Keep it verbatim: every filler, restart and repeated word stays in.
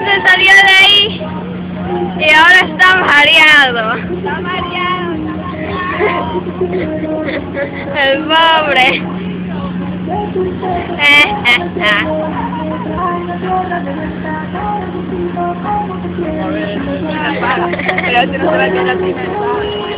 se salió de ahí y ahora está mareado. Está mareado. El pobre. A ver, pero si no se va a quedar así.